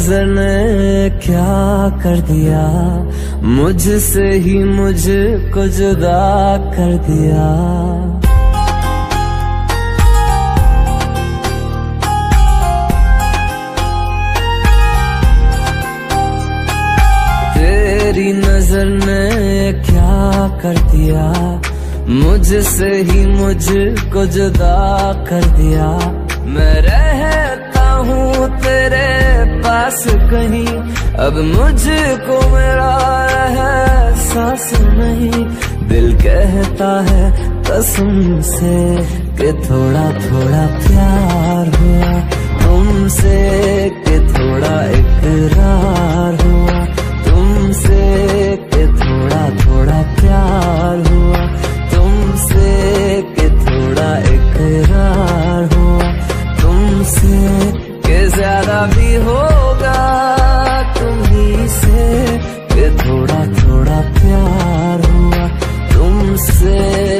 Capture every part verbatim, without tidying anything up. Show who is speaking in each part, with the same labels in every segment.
Speaker 1: नजर ने क्या कर दिया, मुझसे ही मुझको जुदा कर दिया। तेरी नजर ने क्या कर दिया, मुझसे ही मुझको जुदा कर दिया। मैं रहता हूँ तेरे पास कहीं, अब मुझको मेरा एहसास नहीं। दिल कहता है कसम से कि थोड़ा थोड़ा प्यार हुआ तुमसे, कि थोड़ा इकरार हुआ तुमसे, कि थोड़ा थोड़ा प्यार हुआ तुमसे, कि थोड़ा इकरार हुआ तुमसे, कि ज्यादा भी होगा तुम्ही से, कि थोड़ा थोड़ा प्यार हुआ तुमसे।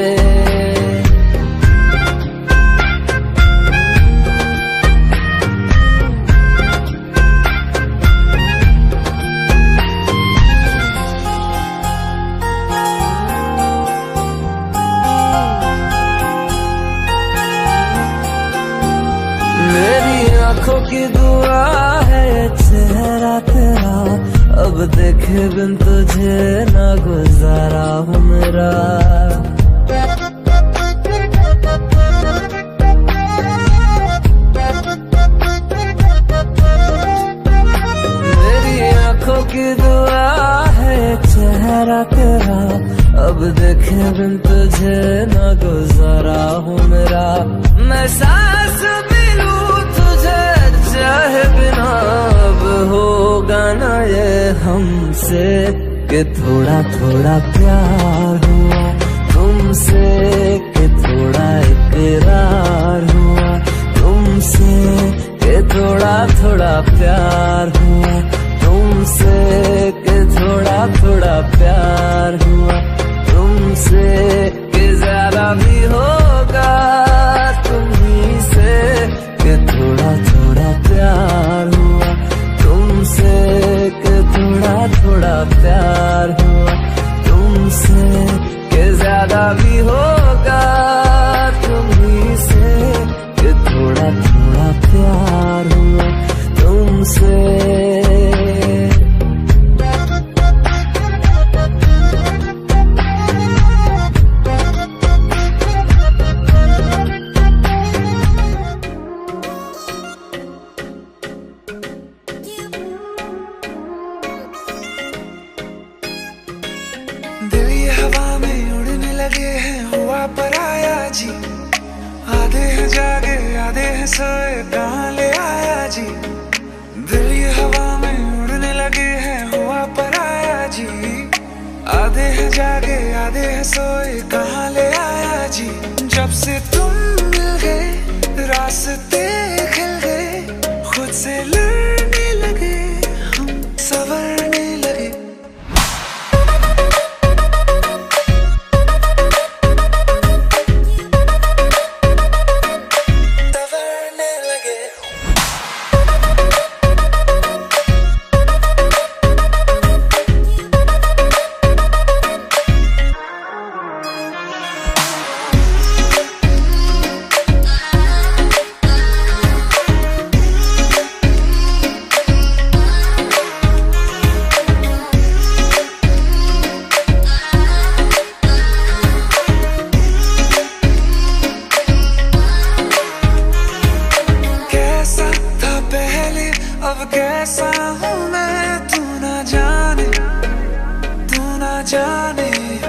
Speaker 1: आँखों की दुआ है चेहरा तेरा, अब देखे बिन तुझे ना गुजारा हूँ मेरा। मेरी आँखों की दुआ है चेहरा तेरा, अब देखे बिन तुझे ना गुजारा हूँ मेरा। मैं सांस भी लूं चाहे बिना, अब होगा ना ये हमसे, कि थोड़ा थोड़ा प्यार हुआ तुमसे, कि थोड़ा इकरार हुआ तुमसे, कि थोड़ा थोड़ा प्यार हुआ तुमसे, कि थोड़ा थोड़ा प्यार हुआ तुमसे, कि ज्यादा भी होगा तुम्ही से, कि थोड़ा थोड़ा प्यार हुआ तुमसे, कि थोड़ा थोड़ा प्यार हुआ तुमसे, कि ज्यादा भी होगा तुम्ही से, कि थोड़ा थोड़ा प्यार हुआ तुमसे।
Speaker 2: सोए कहाँ ले आया जी, दिल ये हवा में उड़ने लगे हैं हुआ पराया जी। आधे हैं जागे आधे हैं सोए कहाँ ले आया जी। जब से तुम मिल गए रास्ते खिल गए, खुद से लड़ने लगे हम संवरने लगे। अब कैसा हूँ मैं तू ना जाने, तू ना जाने।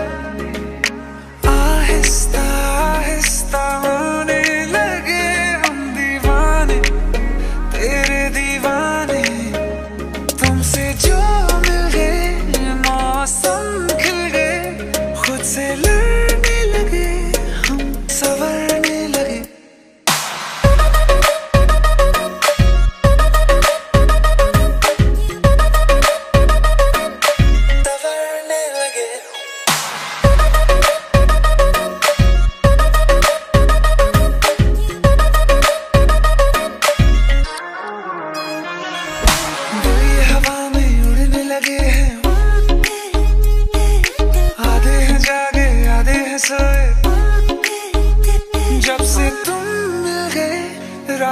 Speaker 2: आहिस्ता आहिस्ता होने लगे हम दीवाने, तेरे दीवाने। तुमसे जो मिल गए मौसम खिल गए, खुद से लड़ने लगे हम संवरने लगे।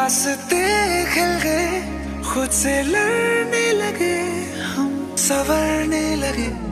Speaker 2: रास्ते खिल गए, खुद से लड़ने लगे, हम संवरने लगे।